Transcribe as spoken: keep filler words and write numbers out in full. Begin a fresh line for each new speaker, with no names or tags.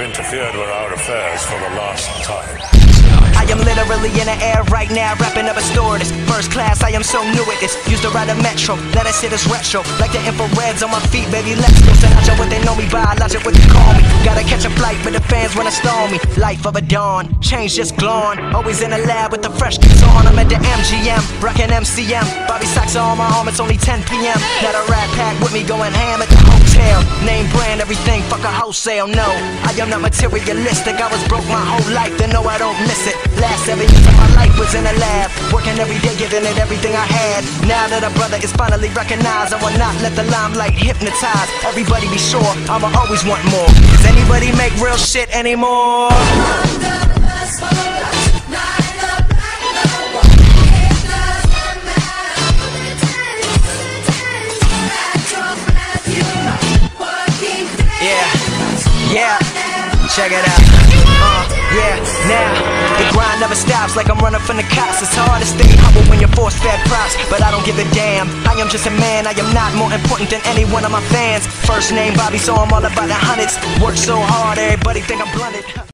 have interfered with our affairs for the last time.
I am literally in the air right now, rapping up a stewardess. First class, I am so new at this. Used to ride a metro, let us hit us retro. Like the infrareds on my feet, baby, let's go. Sinatra what they know me by, logic what they call me. Gotta catch a flight, but the fans wanna storm me. Life of a dawn, change just glowing. Always in the lab with the fresh kicks on. I'm at the M G M, rockin' M C M. Bobby Sacks on my arm, it's only ten P M Got a rat pack with me going ham at the hotel. Name brand, everything, fuck a wholesale, no. I am not materialistic, I was broke my whole life, then no I don't miss it. Last seven years of my life was in a lab, working every day, giving it everything I had. Now that a brother is finally recognized, I will not let the limelight hypnotize. Everybody be sure, I'ma always want more. Does anybody make real shit anymore? Yeah, yeah, check it out. Uh, yeah, now the grind never stops, like I'm running from the cops. It's hard to stay humble when you're force-fed props, but I don't give a damn. I am just a man, I am not more important than any one of my fans. First name Bobby, so I'm all about the hundreds. Work so hard, everybody think I'm blunted.